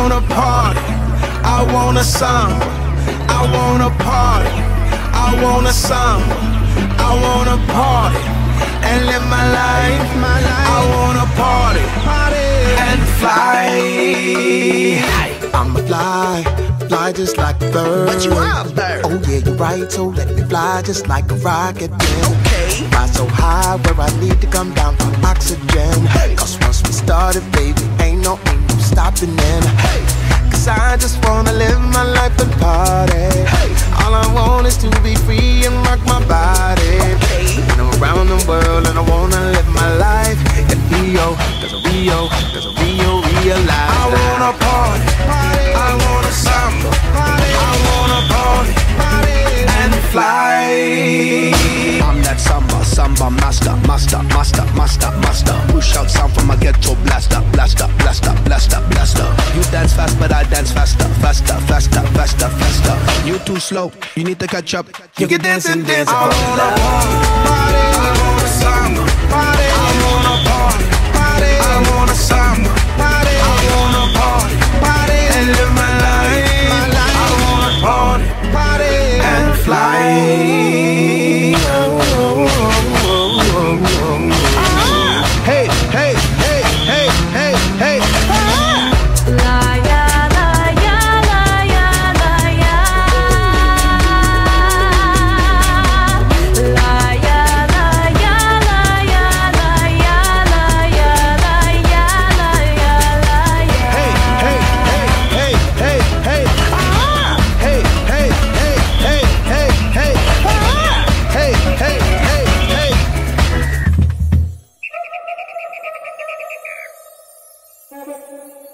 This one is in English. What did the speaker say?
wanna party, I want a samba. I wanna party, I want a samba. I wanna party and live my life. I wanna party and fly. I'ma fly just like a bird. But you are a bird. Oh yeah, you're right, so let me fly just like a rocket then. Okay. Fly so high where I need to come down for oxygen. Cause once we started, baby, ain't no stopping then. Cause I just wanna live my life and party. All I want is to be free and rock my body. And I'm around the world and I wanna live my life in Rio. Cause Rio realize I wanna party, I wanna samba. I wanna party and fly. I'm that samba master. Push out sound from my ghetto blaster. You dance fast, but I dance faster. You too slow, you need to catch up. You can dance and dance. I wanna party, I wanna samba. I wanna party, I wanna samba. I wanna party and live my life. I wanna party and fly. Hey. Hey.